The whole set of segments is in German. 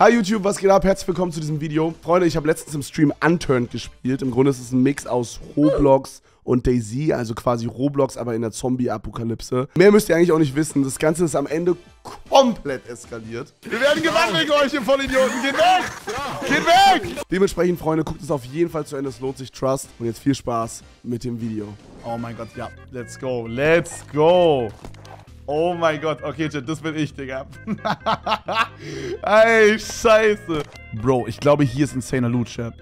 Hi YouTube, was geht ab? Herzlich willkommen zu diesem Video. Freunde, ich habe letztens im Stream Unturned gespielt. Im Grunde ist es ein Mix aus Roblox und DayZ, also quasi Roblox, aber in der Zombie-Apokalypse. Mehr müsst ihr eigentlich auch nicht wissen. Das Ganze ist am Ende komplett eskaliert. Wir werden gebannt wegen euch, ihr Vollidioten. Geht weg! Geht weg! Dementsprechend, Freunde, guckt es auf jeden Fall zu Ende. Es lohnt sich, Trust. Und jetzt viel Spaß mit dem Video. Oh mein Gott, ja. Let's go. Let's go. Oh mein Gott, okay, Chat, das bin ich, Digga. Ey, scheiße. Bro, ich glaube, hier ist insaner Loot, Chat.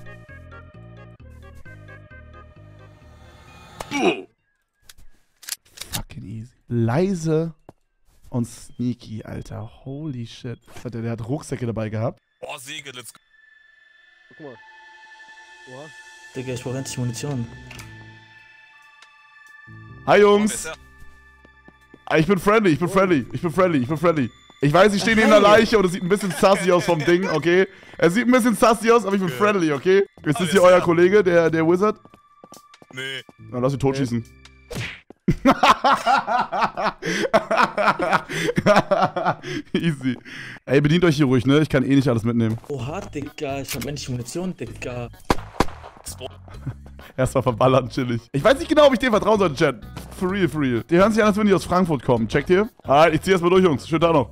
Fucking easy. Leise und sneaky, Alter. Holy shit. Der hat Rucksäcke dabei gehabt. Oh, Säge, let's go. Guck mal. Oha. Digga, ich brauche endlich Munition. Hi, Jungs. Ich bin friendly, ich bin friendly, ich bin friendly, ich bin friendly. Ich weiß, ich stehe neben der Leiche und es sieht ein bisschen sassy aus vom Ding, okay? Es sieht ein bisschen sassy aus, aber ich bin friendly, okay? Ist das hier euer Kollege, der Wizard? Nee. Na, lass ihn totschießen. Easy. Ey, bedient euch hier ruhig, ne? Ich kann eh nicht alles mitnehmen. Oha, Digga, ich hab endlich Munition, Digga. Erstmal verballern, chillig. Ich weiß nicht genau, ob ich dem vertrauen sollte, Chat. For real, for real. Die hören sich an, als würden die aus Frankfurt kommen. Checkt ihr? Alright, ich zieh erstmal durch, Jungs. Schönen Tag noch.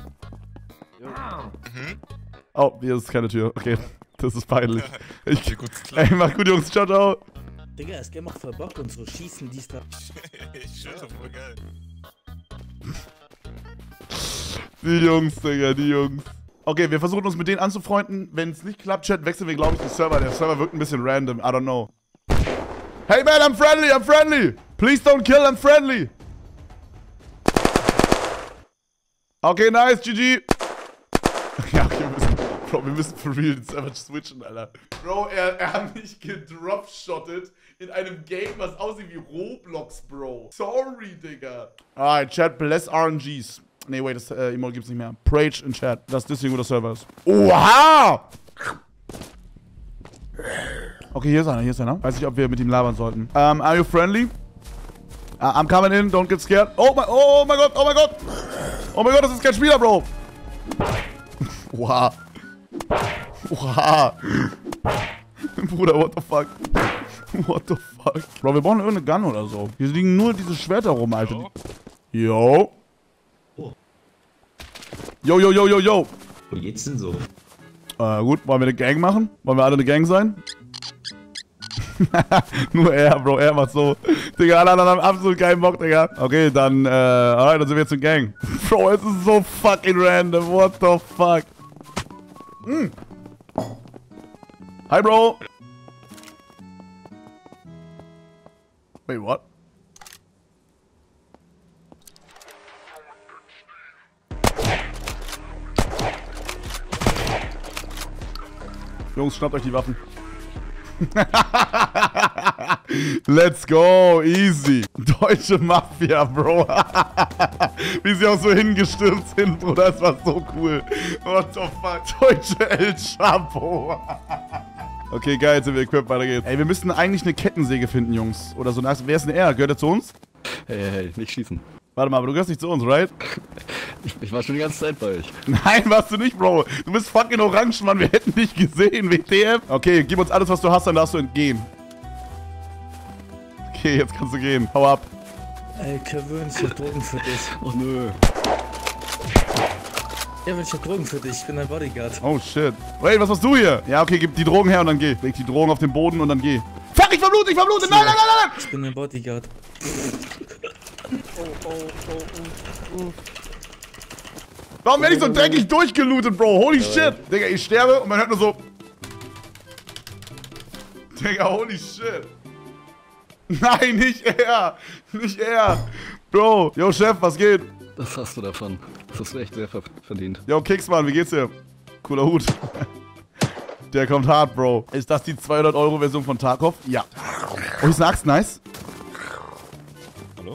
Oh, hier ist keine Tür. Okay, das ist peinlich. Ey, macht gut, Jungs. Ciao, ciao. Digga, das Game macht voll Bock und so schießen, dies da. Ich schwöre, voll geil. Die Jungs, Digga, die Jungs. Okay, wir versuchen uns mit denen anzufreunden. Wenn es nicht klappt, Chat, wechseln wir, glaube ich, den Server. Der Server wirkt ein bisschen random. I don't know. Hey, man, I'm friendly, I'm friendly. Please don't kill, I'm friendly. Okay, nice, GG. Ja, okay, wir müssen for real den Server switchen, Alter. Bro, er hat mich gedropshottet in einem Game, was aussieht wie Roblox, Bro. Sorry, Digga. Alright, Chat, bless RNGs. Nee, wait, das Emote gibt's nicht mehr. Prage in Chat. Das ist deswegen, wo der Server ist. Oha! Okay, hier ist einer, hier ist einer. Weiß nicht, ob wir mit ihm labern sollten. Are you friendly? I'm coming in, don't get scared. Oh mein Gott, oh mein Gott! Oh mein Gott, das ist kein Spieler, Bro! Oha. Oha. Bruder, what the fuck? What the fuck? Bro, wir brauchen irgendeine Gun oder so. Hier liegen nur diese Schwerter rum, Alter. Yo. Yo, yo, yo, yo, yo. Wo geht's denn so? Gut, wollen wir eine Gang machen? Wollen wir alle eine Gang sein? Nur er, Bro, er macht so. Digga, alle anderen haben absolut keinen Bock, Digga. Okay, dann, alright, dann sind wir jetzt eine Gang. Bro, es ist so fucking random, what the fuck? Hi, Bro. Wait, what? Jungs, schnappt euch die Waffen. Let's go, easy. Deutsche Mafia, Bro. Wie sie auch so hingestürzt sind, Bruder, das war so cool. What the fuck? Deutsche El Chapo. Okay, geil, jetzt sind wir equipped, weiter geht's. Ey, wir müssten eigentlich eine Kettensäge finden, Jungs. Oder so. Wer ist denn er? Gehört er zu uns? Hey, nicht schießen. Warte mal, aber du gehörst nicht zu uns, right? Ich war schon die ganze Zeit bei euch. Nein, warst du nicht, Bro. Du bist fucking orange, Mann. Wir hätten dich gesehen, WTF. Okay, gib uns alles, was du hast, dann darfst du entgehen. Okay, jetzt kannst du gehen. Hau ab. Ey, Kevin, ich hab Drogen für dich. Oh nö. Ja, ich hab Drogen für dich. Ich bin dein Bodyguard. Oh, shit. Wait, was machst du hier? Ja, okay, gib die Drogen her und dann geh. Leg die Drogen auf den Boden und dann geh. Fuck, ich verblute, ich verblute. Nein, nein, nein, nein. Ich bin dein Bodyguard. Warum werde ich so dreckig durchgelootet, Bro? Holy shit. Digga, ich sterbe und man hört nur so. Digga, holy shit. Nein, nicht er. Nicht er. Bro, yo, Chef, was geht? Das hast du davon. Das hast du echt sehr verdient. Yo, Kicksman, wie geht's dir? Cooler Hut. Der kommt hart, Bro. Ist das die 200-Euro-Version von Tarkov? Ja. Oh, ist eine Axt, nice. Hallo?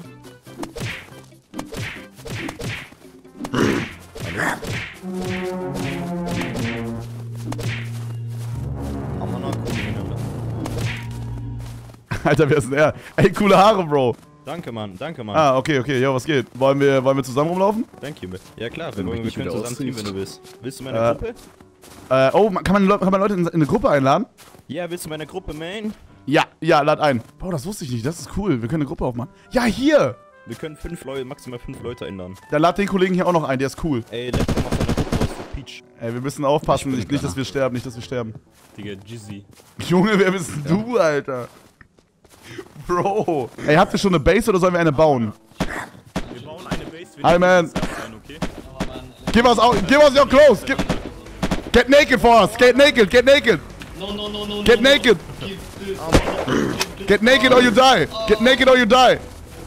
Hallo? Alter, wer ist denn er? Ey, coole Haare, Bro. Danke, Mann. Danke, Mann. Ah, okay, jo, was geht? Wollen wir zusammen rumlaufen? Thank you. Ja klar, wir Wenn du mich können nicht wieder zusammen ziehen, ausziehst. wenn du willst. Willst du meine Gruppe? Oh, kann man Leute in eine Gruppe einladen? Ja, willst du meine Gruppe, man? Ja, lad ein. Bro, das wusste ich nicht, das ist cool. Wir können eine Gruppe aufmachen. Ja, hier! Wir können maximal 5 Leute ändern. Dann lad den Kollegen hier auch noch ein, der ist cool. Ey, let's go mal von der Gruppe aus für Peach. Ey, wir müssen aufpassen, Ich bin nicht, dass wir sterben, Digga, Jizzy. Junge, wer bist denn du, Alter? Bro. Ey, habt ihr schon eine Base oder sollen wir eine bauen? Wir bauen eine Base. Hi, man. Okay? Give us your clothes. Get naked for us. Get naked. No. Get naked. Get naked or you die. Get naked or you die.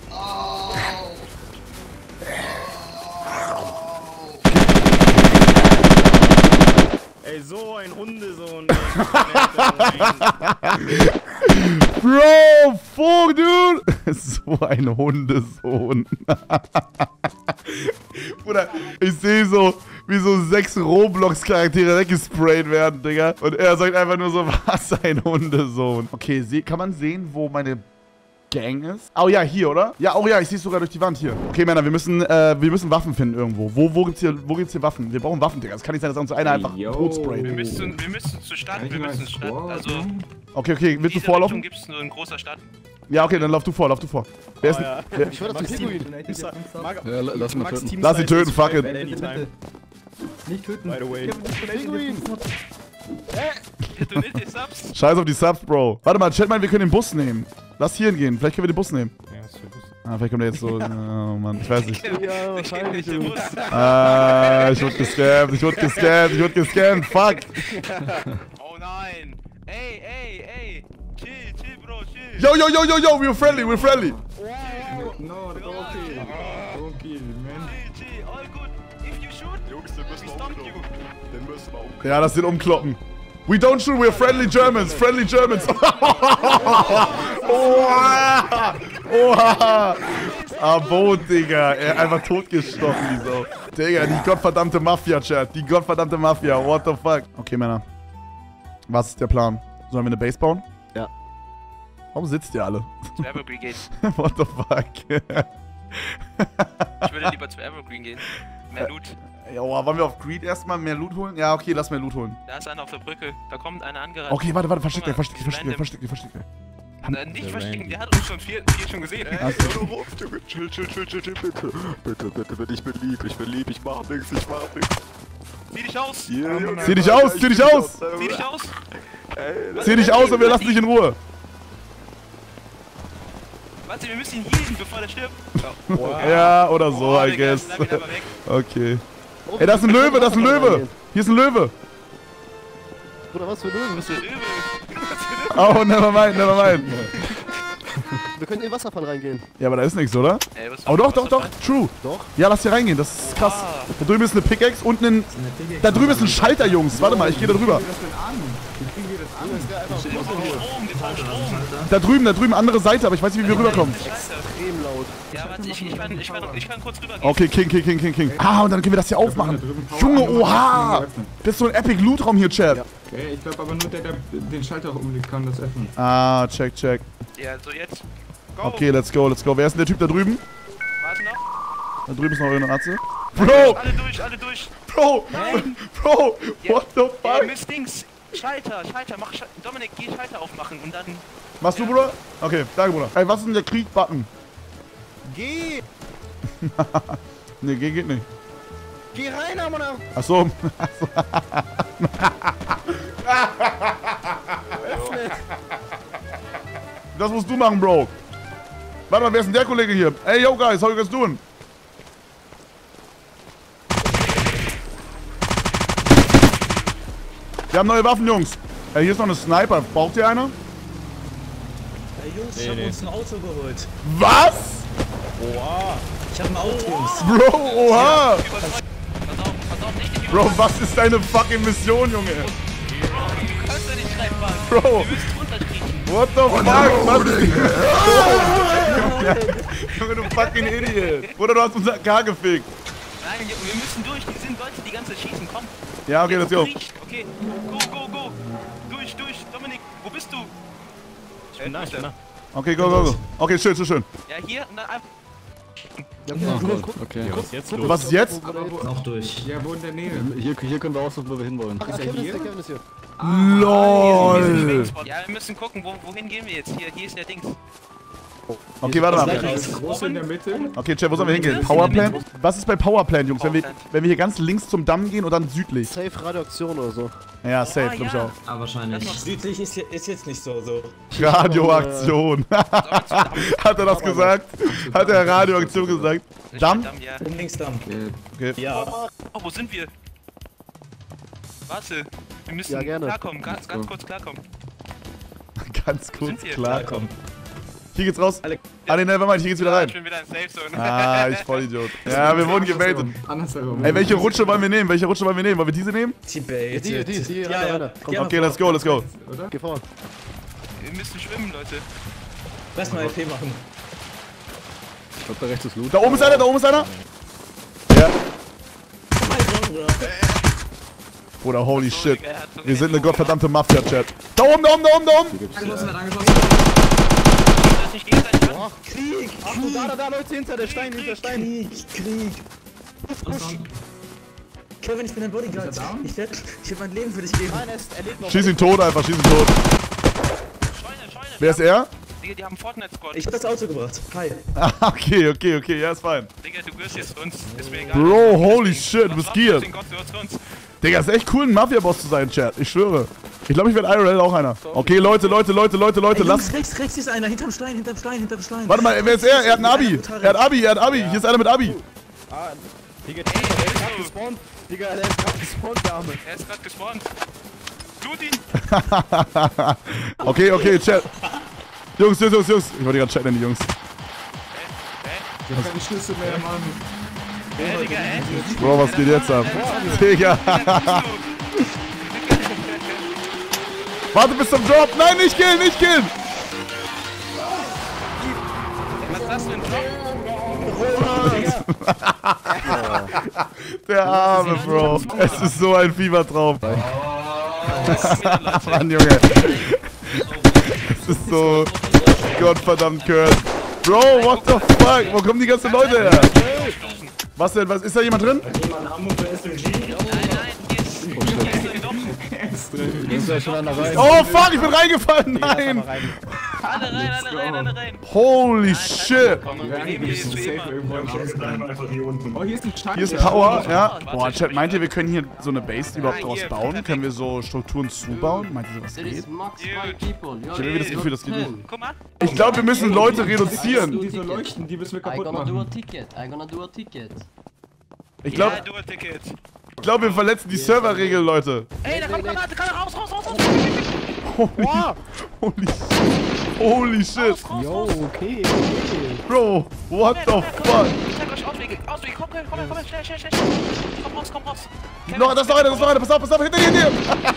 Ey, so ein Hundesohn. Bro, fuck, dude. So ein Hundesohn. Bruder, ich sehe so, wie so 6 Roblox-Charaktere weggesprayt werden, Digga. Und er sagt einfach nur so, was ein Hundesohn. Okay, kann man sehen, wo meine Gang ist? Oh ja, hier, oder? Ja, oh ja, ich sehe es sogar durch die Wand hier. Okay, Männer, wir müssen Waffen finden irgendwo. Wo gibt's hier Waffen? Wir brauchen Waffen, Digga. Es kann nicht sein, dass uns einer einfach tot sprayt. Wir müssen zur Stadt, also... Okay, willst du In vorlaufen? gibt es nur in großer Stadt. Ja, okay, dann lauf du vor. Wer ist ja. wer? Ich höre das zum Pinguin. Ja, lass mal töten. Lass sie töten, fuck it. Nicht töten. By the way. Pinguin. Du nimmst die Subs? Scheiß auf die Subs, Bro. Warte mal, Chat meint, wir können den Bus nehmen. Lass hier hingehen. Vielleicht können wir den Bus nehmen. Ja, was für Bus? Ah, vielleicht kommt der jetzt so. Oh Mann, ich weiß nicht. Ja, wahrscheinlich. Ich muss. Ich wurde gescammt. Fuck. Oh nein. Ey. Chill, Bro, chill. Yo, we're friendly. No, don't kill. Don't kill, man. Chill, all good. If you shoot, we stop you. Ja, das sind umkloppen. We don't shoot, we're friendly Germans. Oha. Abo, Digga. Er einfach totgestochen, die Sau. Digga, die gottverdammte Mafia, Chat. Die gottverdammte Mafia. What the fuck? Okay, Männer. Was ist der Plan? Sollen wir eine Base bauen? Ja. Warum sitzt ihr alle? Zu Evergreen gehen. What the fuck? Ich würde lieber zu Evergreen gehen. Mehr Loot. Ja, wollen wir auf Greed erstmal mehr Loot holen? Ja, okay, lass mehr Loot holen. Da ist einer auf der Brücke. Da kommt einer angerannt. Okay, warte, versteck dich. Nicht verstecken, der hat uns schon viel schon gesehen. Chill, bitte, ich bin lieb, ich mach nix. Zieh dich aus! Zieh dich aus! Zieh dich aus! Zieh dich aus und wir lassen dich in Ruhe. Warte, wir müssen ihn healen, bevor der stirbt. Ja, oder so, I guess. Okay. Ey, das ist ein Löwe, Hier ist ein Löwe. Bruder, was für Löwen? Oh, never mind. Wir können in den Wasserfall reingehen. Ja, aber da ist nichts, oder? Ey, was Oh, doch, true. Doch. Ja, lass hier reingehen, das ist krass. Da drüben ist eine Pickaxe und ein... Da drüben ist ein Schalter, Jungs. Warte mal, ich gehe da drüber. Da drüben, andere Seite, aber ich weiß nicht, wie wir rüberkommen. Extrem laut. Ja, warte, ich kann kurz rübergehen. Okay, King. Ah, und dann können wir das hier aufmachen. Junge, oha! Das ist so ein Epic Loot-Raum hier, Chat. Okay, ich glaube aber nur der den Schalter umlegt, kann das öffnen. Ah, check. Ja, so jetzt. Go. Okay, let's go. Wer ist denn der Typ da drüben? Warte noch. Da drüben ist noch irgendeine Atze. Bro! Alle durch. Bro! What the fuck? Miss Dings. Schalter, mach Dominik, geh Schalter aufmachen und dann... Machst du, Bruder? Okay, danke, Bruder. Ey, was ist denn der Krieg-Button? Geh! Ne, geht nicht. Geh rein, Amona! Achso. Das musst du machen, Bro. Warte mal, wer ist denn der Kollege hier? Ey, yo, guys, how you guys doing? Wir haben neue Waffen, Jungs. Ey, hier ist noch eine Sniper. Braucht ihr eine? Hey Jungs, ich hab uns ein Auto geholt. Was? Ich hab ein Auto, Jungs. Bro, oha. Pass auf, nicht die Bro, was ist deine fucking Mission, Junge? Du kannst ja nicht reinfahren. Bro. Du müsst runterkriechen. What the fuck? Was ist die Junge, du fucking Idiot. Bruder, du hast unser K gefickt. Nein, wir müssen durch. Die sind Leute, die ganze Zeit schießen. Komm. Ja, okay, let's go. Okay, go. Durch. Dominik, wo bist du? Ich bin da. Okay, go, go, go. Okay, schön. Ja, hier und dann einfach. Okay. Was ist jetzt los? Was ist jetzt? Auch durch. Ja, wo in der Nähe? Hier können wir aussuchen, wo wir hinwollen. Ach, Kevin ist hier. LOL. Ja, wir müssen gucken, wohin gehen wir jetzt? Hier ist der Dings. Okay, warte mal. Das große in der Mitte. Okay, Chat, wo sollen wir hingehen? Powerplant? Was ist bei Powerplant, Jungs? Wenn wir hier ganz links zum Damm gehen und dann südlich? Safe Radioaktion oder so. Ja, safe, glaub ich auch. Ah, wahrscheinlich. Südlich ist jetzt nicht so. Radioaktion. Hat er das gesagt? Hat er Radioaktion gesagt? Damm? Ja. Links Damm. Okay. Ja. Oh, wo sind wir? Warte, wir müssen Ja, gerne. klarkommen, ganz kurz klarkommen. Ganz kurz, sind wir? klar. Komm. Hier geht's raus. Ah, nee, nevermind, hier geht's wieder rein. Ich bin wieder in Safe Zone. Ah, ich Vollidiot. Ja, wir wurden gebaitet. Andersherum. Ey, welche Rutsche wollen wir nehmen? Wollen wir diese nehmen? Die, Ja. Okay, let's go. Oder? Geh vor. Wir müssen schwimmen, Leute. Lass mal LP machen. Ich glaube, da rechts ist Loot. Da oben ist einer, Ja. Bruder, holy shit. Wir sind eine gottverdammte Mafia-Chat. Da oben! Angeschossen. Das nicht gegenseitig machen. Krieg! Achtung, da, Leute, hinter der Stein. Krieg! Kevin, ich bin dein Bodyguard. Ich werd mein Leben für dich geben. Nein, er lebt noch. Schieß ihn tot einfach, Scheune. Wer ist er? Digga, die haben Fortnite-Squad. Ich hab das Auto gebracht. Hi. Ah, okay, ja, ist fein. Digga, du gehörst jetzt uns. Ist mir egal. Bro, holy shit, du bist geared. Gott, du gehörst uns. Digga, ist echt cool, ein Mafia-Boss zu sein, Chat. Ich schwöre. Ich glaube, ich werde IRL auch einer. Okay, Leute, lasst. Rechts ist einer. Hinterm Stein. Warte mal, wer ist er? Er hat ein Abi. Er hat Abi. Hier ist einer mit Abi. Digga, der ist gerade gespawnt. Digga, der ist gerade gespawnt, der Arme. Er ist gerade gespawnt. Tut ihn! Okay, Chat. Jungs. Ich wollte gerade chatten, die Jungs. Ich hab keine Schlüssel mehr, Mann. Digga, Bro, was geht jetzt ab? Digga. Warte bis zum Drop. Nein, nicht killen. Was ist das für ein Drop? Der Arme, Bro. Es ist so ein Fiebertraum. Mann, Junge. Es ist so gottverdammt cursed. Bro, what the fuck? Wo kommen die ganzen Leute her? Was denn? Ist da jemand drin? Nein, hier ist Oh fuck, ich bin reingefallen. Nein. alle rein. Holy shit. Oh, hier ist ein Stein. Hier ist Power, ja. Boah, Chat, meint ihr, wir können hier so eine Base überhaupt draus bauen? Können wir so Strukturen zubauen? Meint ihr, sowas geht? Ich habe irgendwie das Gefühl, das geht nicht. Guck mal. Ich glaube, wir müssen Leute reduzieren. Diese Leuchten, die müssen wir kaputt machen. I'm gonna do a ticket. Ich Ja, glaube, du ein Ticket. wir verletzen die Serverregeln, Leute. Ey, da kommt Granate, kann raus. Holy shit. Yo, okay. Bro, what the fuck? Ich zeig euch Auswege. Komm, schnell. Komm raus. No, das ist noch einer. Pass auf, hinter dir.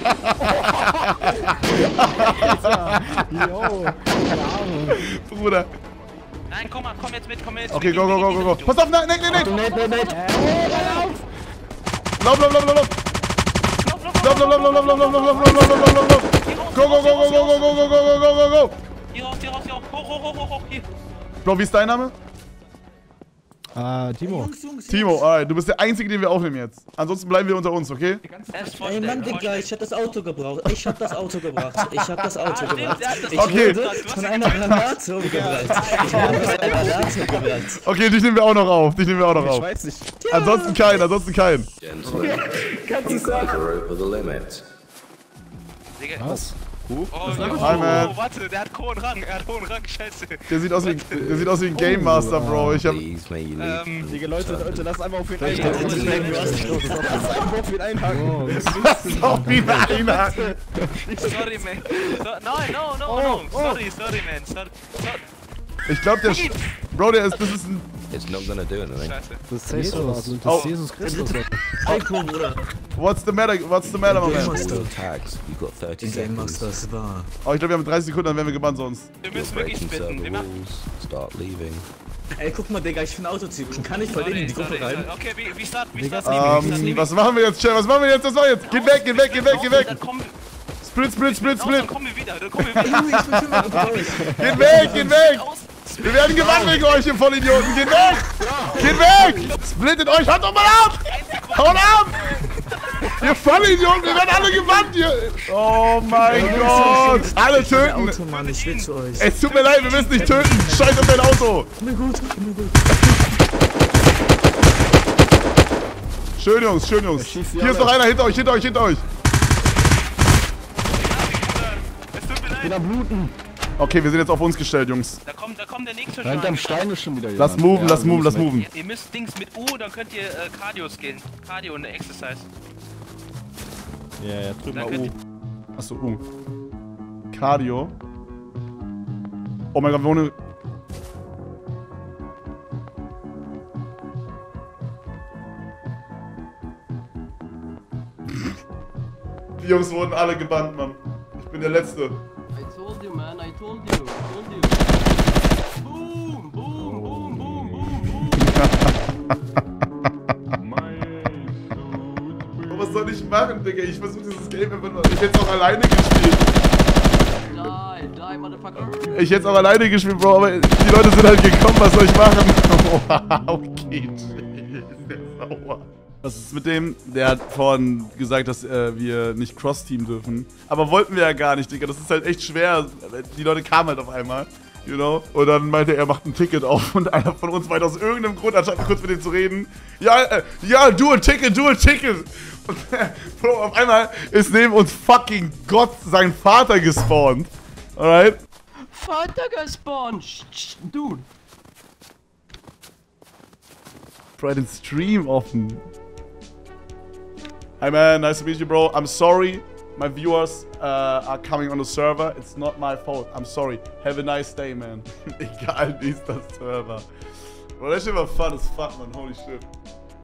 Yo, Bruder. Nein, komm jetzt mit. Okay, go. Pass auf, nein. Lauf. Go. Hier raus. Hoch. Hier. Bro, wie ist dein Name? Timo. Timo, alright, du bist der Einzige, den wir aufnehmen jetzt. Ansonsten bleiben wir unter uns, okay? Ey Mann, Digga, ich hab das Auto gebracht. Okay. Von einer Granate umgebracht. Okay, dich nehmen wir auch noch auf. Ich weiß nicht. Ansonsten kein. Was? Oh, Hi, man. warte, der hat hohen Rang, scheiße. Der sieht aus wie ein Game Master, Bro. Ich hab... Digga, Leute, lass einfach auf ihn einhaken. Lass auf ihn einhaken. Sorry, man. No. Sorry, man. Sorry. Ich glaube, das ist ein... It's not gonna do anything. Das ist Jesus. Oh. Das ist Jesus Christus. What's the matter, my man? Tags. You've got 30 seconds. Oh, ich glaube, wir haben 30 Sekunden, dann werden wir gebannt sonst. Wir müssen wirklich spitten. Start leaving. Ey, guck mal, Digga, ich bin Autotyp. Kann ich voll in die Gruppe rein? Okay, wie start? Was machen wir jetzt, Chef? Was machen wir jetzt? Geh weg. Dann kommen Split. Dann kommen wir wieder, dann kommen wir wieder. Junge, ich bin schon mal bereit. Geht weg! Wir werden gewandt wegen euch, ihr Vollidioten! Geht weg! Geht weg! Splittet euch, haut doch mal ab! Haut ab! Ihr Vollidioten, wir werden alle gewandt hier! Oh mein Gott! Alle töten! Auto, Mann, ich will zu euch. Es tut mir leid, wir müssen nicht töten! Scheiß auf dein Auto! Mir gut, mir gut. Schön, Jungs, schön, Jungs. Hier ist noch einer hinter euch. Es tut mir leid. Bin am Bluten. Okay, wir sind jetzt auf uns gestellt, Jungs. Da kommt der nächste schon. Hinterm Stein ist schon wieder jemand. Lass moven, Ja, lass moven. Ihr müsst Dings mit U, dann könnt ihr Cardio skillen. Cardio und Exercise. Ja, drück mal Dann könnt U. Achso, Cardio. Oh mein Gott, ohne. Die Jungs wurden alle gebannt, Mann. Ich bin der Letzte. I told you, man. I told you. Boom, boom, boom, boom, boom, boom. Oh, was soll ich machen, Digga? Ich versuche dieses Game einfach nur. Ich hätte es auch alleine gespielt. Die, motherfucker. Ich hätte es auch alleine gespielt, Bro, aber die Leute sind halt gekommen, was soll ich machen? Okay, chill. Ist der sauer. Was ist mit dem? Der hat vorhin gesagt, dass wir nicht Cross-Team dürfen. Aber wollten wir ja gar nicht, Digga. Das ist halt echt schwer. Die Leute kamen halt auf einmal, you know? Und dann meinte er, macht ein Ticket auf. Und einer von uns meinte aus irgendeinem Grund, anstatt kurz mit denen zu reden, ja, do a ticket. Und Bro, auf einmal ist neben uns fucking Gott, sein Vater gespawnt. Alright? Vater gespawnt. Dude. Bro, den Stream offen. Hi man, nice to meet you, bro. I'm sorry, my viewers are coming on the server. It's not my fault. I'm sorry. Have a nice day, man. Egal, wie ist das Server. Bro, that shit war fun as fuck, man. Holy shit.